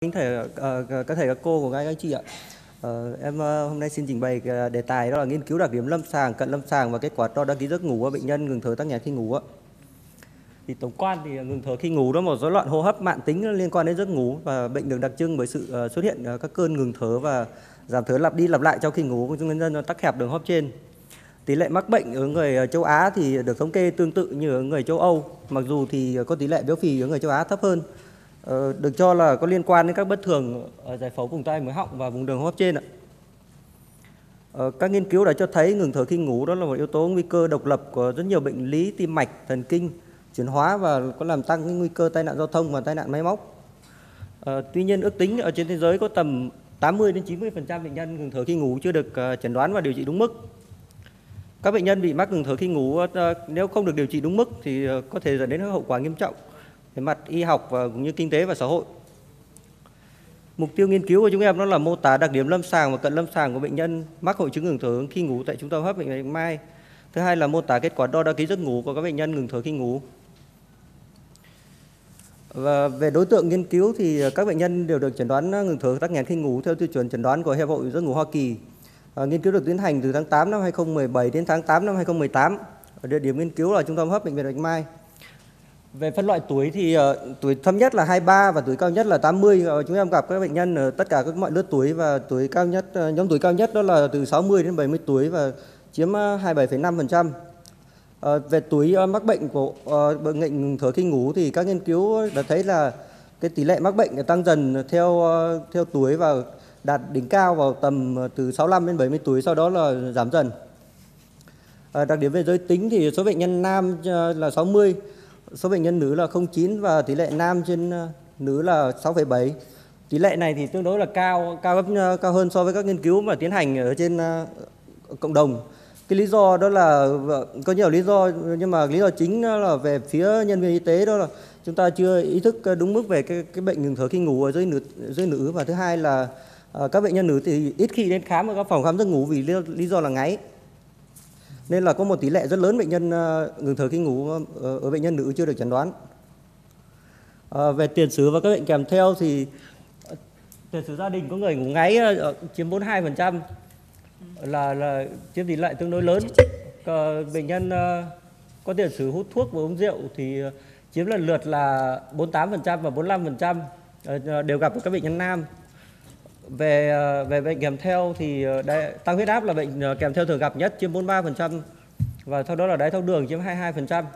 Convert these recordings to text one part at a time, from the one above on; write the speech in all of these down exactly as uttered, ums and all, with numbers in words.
Kính thầy, uh, các thầy các cô của các anh chị ạ. Uh, em uh, hôm nay xin trình bày cái đề tài đó là nghiên cứu đặc điểm lâm sàng, cận lâm sàng và kết quả đo đăng ký giấc ngủ của bệnh nhân ngừng thở tắc nghẽn khi ngủ ạ. Thì tổng quan thì ngừng thở khi ngủ đó là một rối loạn hô hấp mãn tính liên quan đến giấc ngủ, và bệnh được đặc trưng bởi sự uh, xuất hiện uh, các cơn ngừng thở và giảm thở lặp đi lặp lại trong khi ngủ của nguyên nhân tắc hẹp đường hô hấp trên. Tỷ lệ mắc bệnh ở người châu Á thì được thống kê tương tự như ở người châu Âu, mặc dù thì có tỷ lệ béo phì ở người châu Á thấp hơn. Ờ, được cho là có liên quan đến các bất thường ở giải phẫu vùng tai mũi họng và vùng đường hô hấp trên ạ. Ờ, các nghiên cứu đã cho thấy ngừng thở khi ngủ đó là một yếu tố nguy cơ độc lập của rất nhiều bệnh lý tim mạch, thần kinh, chuyển hóa và có làm tăng cái nguy cơ tai nạn giao thông và tai nạn máy móc. Ờ, tuy nhiên ước tính ở trên thế giới có tầm tám mươi đến chín mươi phần trăm bệnh nhân ngừng thở khi ngủ chưa được uh, chẩn đoán và điều trị đúng mức. Các bệnh nhân bị mắc ngừng thở khi ngủ uh, nếu không được điều trị đúng mức thì uh, có thể dẫn đến hậu quả nghiêm trọng về mặt y học và cũng như kinh tế và xã hội. Mục tiêu nghiên cứu của chúng em đó là mô tả đặc điểm lâm sàng và cận lâm sàng của bệnh nhân mắc hội chứng ngừng thở khi ngủ tại trung tâm hô hấp bệnh viện Bạch Mai. Thứ hai là mô tả kết quả đo đăng ký giấc ngủ của các bệnh nhân ngừng thở khi ngủ. Và về đối tượng nghiên cứu thì các bệnh nhân đều được chẩn đoán ngừng thở tắc nghẽn khi ngủ theo tiêu chuẩn chẩn đoán của Hiệp hội giấc ngủ Hoa Kỳ. À, nghiên cứu được tiến hành từ tháng tám năm hai nghìn không trăm mười bảy đến tháng tám năm hai nghìn không trăm mười tám. Ở địa điểm nghiên cứu là trung tâm hô hấp bệnh viện Bạch Mai. Về phân loại tuổi thì uh, tuổi thấp nhất là hai mươi ba và tuổi cao nhất là tám mươi. Uh, chúng em gặp các bệnh nhân ở tất cả các mọi lứa tuổi, và tuổi cao nhất uh, nhóm tuổi cao nhất đó là từ sáu mươi đến bảy mươi tuổi và chiếm uh, hai mươi bảy phẩy năm phần trăm. Uh, về tuổi uh, mắc bệnh của uh, bệnh ngừng thở khi ngủ thì các nghiên cứu đã thấy là cái tỷ lệ mắc bệnh tăng dần theo uh, theo tuổi và đạt đỉnh cao vào tầm uh, từ sáu mươi lăm đến bảy mươi tuổi, sau đó là giảm dần. Uh, đặc điểm về giới tính thì số bệnh nhân nam uh, là sáu mươi, số bệnh nhân nữ là không phẩy chín và tỷ lệ nam trên nữ là sáu phẩy bảy. Tỷ lệ này thì tương đối là cao, cao gấp cao hơn so với các nghiên cứu mà tiến hành ở trên uh, cộng đồng. Cái lý do đó là có nhiều lý do, nhưng mà lý do chính là về phía nhân viên y tế, đó là chúng ta chưa ý thức đúng mức về cái, cái bệnh ngừng thở khi ngủ ở dưới nữ, dưới nữ. Và thứ hai là uh, các bệnh nhân nữ thì ít khi đến khám ở các phòng khám giấc ngủ vì lý, lý do là ngáy. Nên là có một tỷ lệ rất lớn bệnh nhân uh, ngừng thở khi ngủ uh, ở bệnh nhân nữ chưa được chẩn đoán. Uh, về tiền sử và các bệnh kèm theo thì uh, tiền sử gia đình có người ngủ ngáy uh, chiếm bốn mươi hai phần trăm, là là chiếm tỷ lệ tương đối lớn. Uh, bệnh nhân uh, có tiền sử hút thuốc và uống rượu thì uh, chiếm lần lượt là bốn mươi tám phần trăm và bốn mươi lăm phần trăm, uh, đều gặp ở các bệnh nhân nam. Về về bệnh kèm theo thì đai, tăng huyết áp là bệnh kèm theo thường gặp nhất, chiếm bốn mươi ba phần trăm, và sau đó là đái tháo đường chiếm hai mươi hai phần trăm.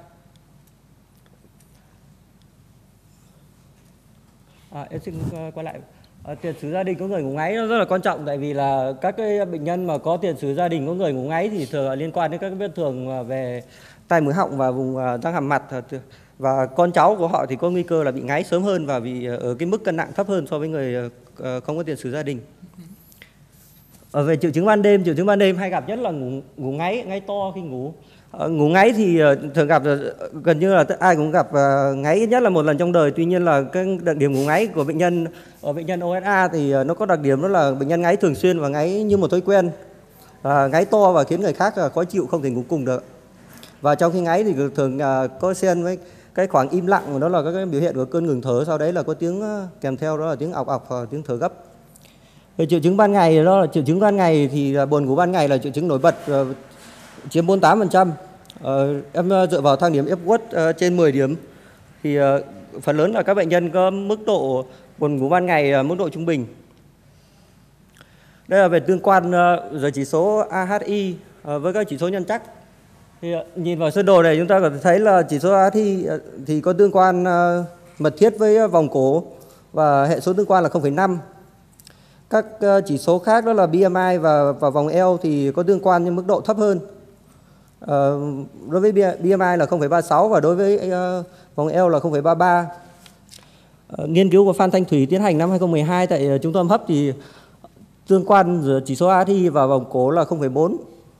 À, em xin quay lại. À, tiền sử gia đình có người ngủ ngáy nó rất là quan trọng, tại vì là các cái bệnh nhân mà có tiền sử gia đình có người ngủ ngáy thì thường liên quan đến các vết thương về tai mũi họng và vùng răng hàm mặt, và con cháu của họ thì có nguy cơ là bị ngáy sớm hơn và vì ở cái mức cân nặng thấp hơn so với người không có tiền sử gia đình. Ở về triệu chứng ban đêm, triệu chứng ban đêm hay gặp nhất là ngủ, ngủ ngáy, ngáy to khi ngủ. Uh, ngủ ngáy thì uh, thường gặp uh, gần như là ai cũng gặp uh, ngáy ít nhất là một lần trong đời. Tuy nhiên là cái đặc điểm ngủ ngáy của bệnh nhân ở bệnh nhân o ét a thì uh, nó có đặc điểm đó là bệnh nhân ngáy thường xuyên và ngáy như một thói quen, uh, ngáy to và khiến người khác uh, khó chịu, không thể ngủ cùng được. Và trong khi ngáy thì thường uh, có xen với cái khoảng im lặng, đó là các cái biểu hiện của cơn ngừng thở, sau đấy là có tiếng uh, kèm theo đó là tiếng ọc ọc và tiếng thở gấp. Về triệu chứng ban ngày, đó là triệu chứng ban ngày thì buồn ngủ ban ngày là triệu chứng nổi bật, uh, chiếm bốn mươi tám phần trăm. Uh, em dựa vào thang điểm Epworth uh, trên mười điểm thì uh, phần lớn là các bệnh nhân có mức độ buồn ngủ ban ngày uh, mức độ trung bình. Đây là về tương quan uh, rồi chỉ số a hát i uh, với các chỉ số nhân chắc. Thì uh, nhìn vào sơ đồ này chúng ta có thể thấy là chỉ số a hát i uh, thì có tương quan uh, mật thiết với vòng cổ và hệ số tương quan là không phẩy năm. Các uh, chỉ số khác đó là bê em i và, và vòng eo thì có tương quan nhưng mức độ thấp hơn. Uh, đối với bê em i là không phẩy ba mươi sáu và đối với uh, vòng eo là không phẩy ba mươi ba. Uh, nghiên cứu của Phan Thanh Thủy tiến hành năm hai nghìn không trăm mười hai tại uh, trung tâm hấp thì tương quan giữa chỉ số a hát i và vòng cổ là không phẩy bốn.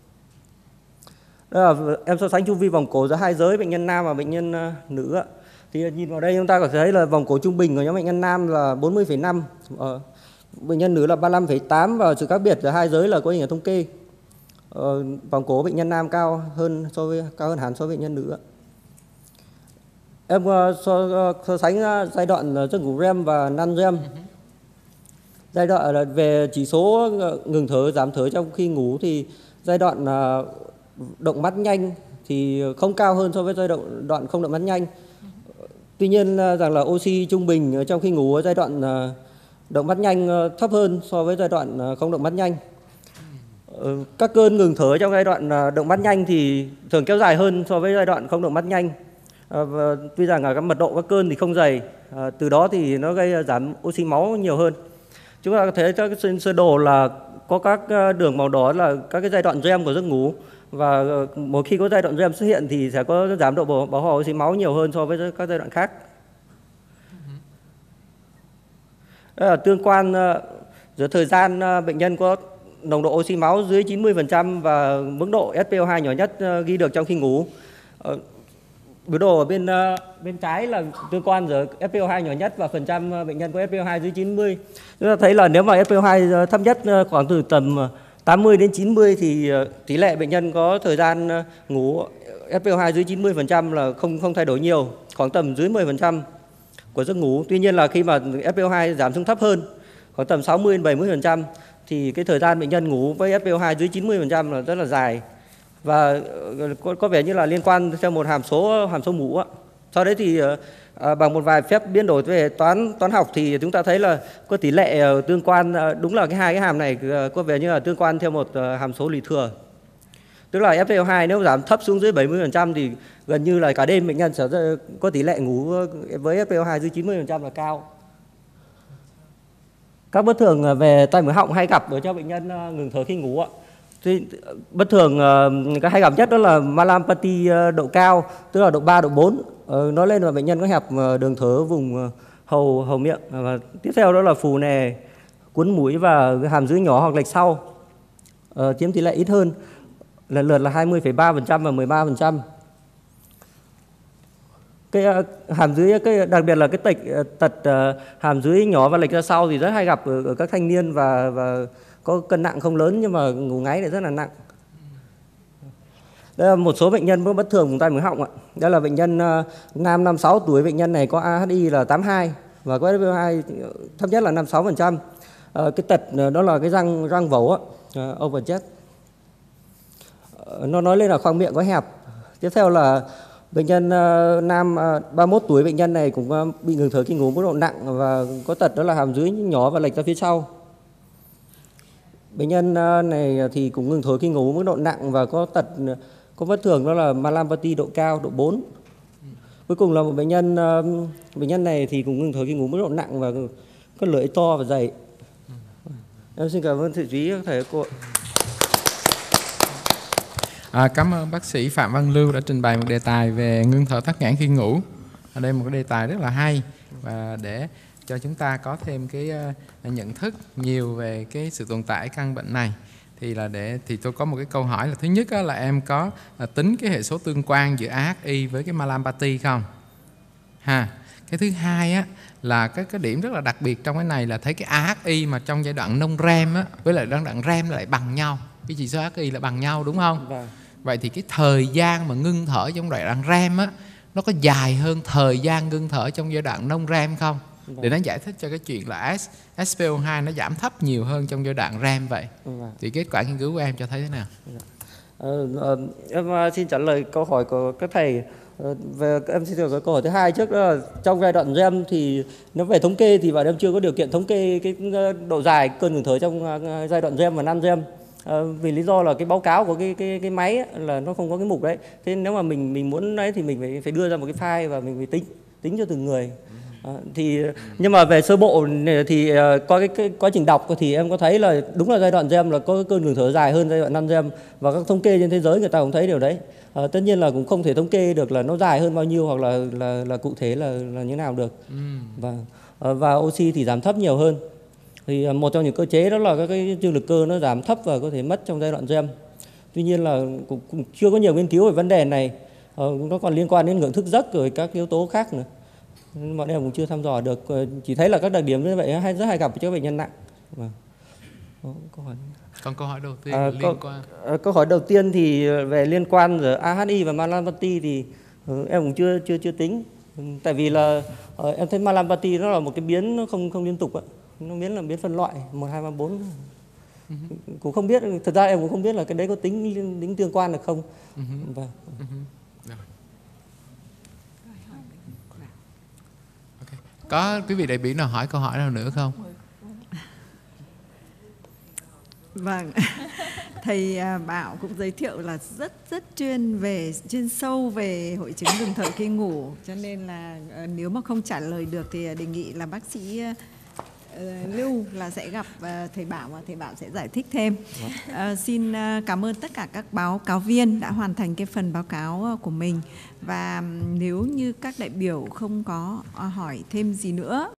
Đó là em so sánh chu vi vòng cổ giữa hai giới bệnh nhân nam và bệnh nhân uh, nữ ạ. Thì nhìn vào đây chúng ta có thể thấy là vòng cổ trung bình của nhóm bệnh nhân nam là bốn mươi phẩy năm, uh, bệnh nhân nữ là ba mươi lăm phẩy tám, và sự khác biệt giữa hai giới là có hình ở thống kê. Ờ, vòng cổ bệnh nhân nam cao hơn so với cao hơn hẳn so với bệnh nhân nữ. Em uh, so, uh, so sánh uh, giai đoạn uh, giấc ngủ rem và non rem. Giai đoạn là về chỉ số ngừng thở, giảm thở trong khi ngủ thì giai đoạn động mắt nhanh thì không cao hơn so với giai đoạn đoạn không động mắt nhanh. Tuy nhiên rằng là oxy trung bình trong khi ngủ ở giai đoạn động mắt nhanh thấp hơn so với giai đoạn không động mắt nhanh. Các cơn ngừng thở trong giai đoạn động mắt nhanh thì thường kéo dài hơn so với giai đoạn không động mắt nhanh. Và tuy rằng là cái mật độ các cơn thì không dày, từ đó thì nó gây giảm oxy máu nhiều hơn. Chúng ta có thấy trên sơ đồ là có các đường màu đỏ là các cái giai đoạn REM của giấc ngủ, và một khi có giai đoạn REM xuất hiện thì sẽ có giảm độ bão hòa oxy máu nhiều hơn so với các giai đoạn khác. Đó là tương quan giữa thời gian bệnh nhân có nồng độ oxy máu dưới chín mươi phần trăm và mức độ ét pê o hai nhỏ nhất ghi được trong khi ngủ. Biểu đồ ở bên bên trái là tương quan giữa ép pê o hai nhỏ nhất và phần trăm bệnh nhân có ép pê o hai dưới chín mươi. Chúng ta thấy là nếu mà ép pê o hai thấp nhất khoảng từ tầm tám mươi đến chín mươi thì tỷ lệ bệnh nhân có thời gian ngủ ép pê o hai dưới chín mươi phần trăm là không không thay đổi nhiều, khoảng tầm dưới mười phần trăm của giấc ngủ. Tuy nhiên là khi mà ép pê o hai giảm xuống thấp hơn, khoảng tầm sáu mươi đến bảy mươi phần trăm thì cái thời gian bệnh nhân ngủ với ép pê o hai dưới chín mươi phần trăm là rất là dài. Và có, có vẻ như là liên quan theo một hàm số hàm số mũ. Sau đấy thì à, bằng một vài phép biến đổi về toán toán học thì chúng ta thấy là có tỷ lệ tương quan, đúng là cái hai cái hàm này có vẻ như là tương quan theo một hàm số lì thừa. Tức là ép pê o hai nếu giảm thấp xuống dưới bảy mươi phần trăm thì gần như là cả đêm bệnh nhân sẽ có tỷ lệ ngủ với ép pê o hai dưới chín mươi phần trăm là cao. Các bất thường về tai mũi họng hay gặp ở cho bệnh nhân ngừng thở khi ngủ ạ. Thì bất thường cái hay gặp nhất đó là Mallampati độ cao, tức là độ ba, độ bốn. Nó lên là bệnh nhân có hẹp đường thở vùng hầu hầu miệng. Và tiếp theo đó là phù nề, cuốn mũi và hàm dưới nhỏ hoặc lệch sau, uh, chiếm tỷ lệ ít hơn, lần lượt là hai mươi phẩy ba phần trăm và mười ba phần trăm. Cái uh, hàm dưới, cái đặc biệt là cái tật tật uh, hàm dưới nhỏ và lệch ra sau thì rất hay gặp ở, ở các thanh niên và và có cân nặng không lớn nhưng mà ngủ ngáy lại rất là nặng. Đây là một số bệnh nhân có bất thường vùng tai mũi họng ạ. Đây là bệnh nhân uh, nam năm mươi sáu tuổi, bệnh nhân này có a hát i là tám mươi hai và có ép pê o hai thấp nhất là năm mươi sáu phần trăm. Uh, cái tật uh, đó là cái răng răng vẩu ạ, uh, overjet. Uh, nó nói lên là khoang miệng có hẹp. Tiếp theo là bệnh nhân uh, nam uh, ba mươi mốt tuổi, bệnh nhân này cũng uh, bị ngừng thở khi ngủ mức độ nặng và có tật đó là hàm dưới nhỏ và lệch ra phía sau. Bệnh nhân này thì cũng ngừng thở khi ngủ mức độ nặng và có tật, có bất thường đó là Mallampati độ cao, độ bốn. Cuối cùng là một bệnh nhân bệnh nhân này thì cũng ngừng thở khi ngủ mức độ nặng và có lưỡi to và dày. Em xin cảm ơn sự chú ý của thầy cô. À, cảm ơn bác sĩ Phạm Văn Lưu đã trình bày một đề tài về ngưng thở tắc nghẽn khi ngủ. Ở đây một cái đề tài rất là hay và để cho chúng ta có thêm cái uh, nhận thức nhiều về cái sự tồn tại căn bệnh này thì là để thì tôi có một cái câu hỏi là thứ nhất á, là em có uh, tính cái hệ số tương quan giữa a hát i với cái Mallampati không ha? Cái thứ hai á là cái cái điểm rất là đặc biệt trong cái này là thấy cái a hát i mà trong giai đoạn nông REM á với lại giai đoạn REM lại bằng nhau, cái chỉ số a hát i là bằng nhau đúng không? Vâng. Vậy thì cái thời gian mà ngưng thở trong giai đoạn REM á nó có dài hơn thời gian ngưng thở trong giai đoạn nông REM không? Vâng. Để nó giải thích cho cái chuyện là ép pê o hai nó giảm thấp nhiều hơn trong giai đoạn REM vậy. Vâng. Thì kết quả nghiên cứu của em cho thấy thế nào? Ờ, ờ, em xin trả lời câu hỏi của các thầy. Về em xin được câu hỏi thứ hai trước, đó là trong giai đoạn REM thì nếu về thống kê thì bọn em chưa có điều kiện thống kê cái độ dài cơn ngừng thở trong giai đoạn REM và non REM. À, vì lý do là cái báo cáo của cái cái cái máy ấy, là nó không có cái mục đấy. Thế nếu mà mình mình muốn đấy thì mình phải phải đưa ra một cái file và mình phải tính tính cho từng người. À, thì nhưng mà về sơ bộ thì uh, qua cái, cái quá trình đọc thì em có thấy là đúng là giai đoạn REM là có cơn ngừng thở dài hơn giai đoạn non REM, và các thống kê trên thế giới người ta cũng thấy điều đấy. À, tất nhiên là cũng không thể thống kê được là nó dài hơn bao nhiêu hoặc là là là cụ thể là là như nào được. Ừ. Và uh, và oxy thì giảm thấp nhiều hơn. Thì uh, một trong những cơ chế đó là các cái trương lực cơ nó giảm thấp và có thể mất trong giai đoạn REM. Tuy nhiên là cũng, cũng chưa có nhiều nghiên cứu về vấn đề này. Uh, nó còn liên quan đến ngưỡng thức giấc rồi các yếu tố khác nữa. Bọn em cũng chưa thăm dò được, chỉ thấy là các đặc điểm như vậy hay rất hay gặp cho bệnh nhân nặng. Vâng. Câu hỏi. Còn câu hỏi đầu tiên à, liên câu, quan. À, câu hỏi đầu tiên thì về liên quan giữa a hát i và Mallampati thì uh, em cũng chưa chưa chưa tính. Tại vì là uh, em thấy Mallampati nó là một cái biến nó không không liên tục ạ. nó miễn là biến phân loại một hai ba bốn. Uh-huh. Cũng không biết, thật ra em cũng không biết là cái đấy có tính tính tương quan được không. Uh-huh. Vâng. Uh-huh. Okay. Có quý vị đại biểu nào hỏi câu hỏi nào nữa không? Vâng, thầy Bảo cũng giới thiệu là rất rất chuyên về chuyên sâu về hội chứng ngừng thở khi ngủ, cho nên là nếu mà không trả lời được thì đề nghị là bác sĩ uh, Lưu là sẽ gặp uh, thầy Bảo và thầy Bảo sẽ giải thích thêm. Uh, xin uh, cảm ơn tất cả các báo cáo viên đã hoàn thành cái phần báo cáo của mình, và nếu như các đại biểu không có uh, hỏi thêm gì nữa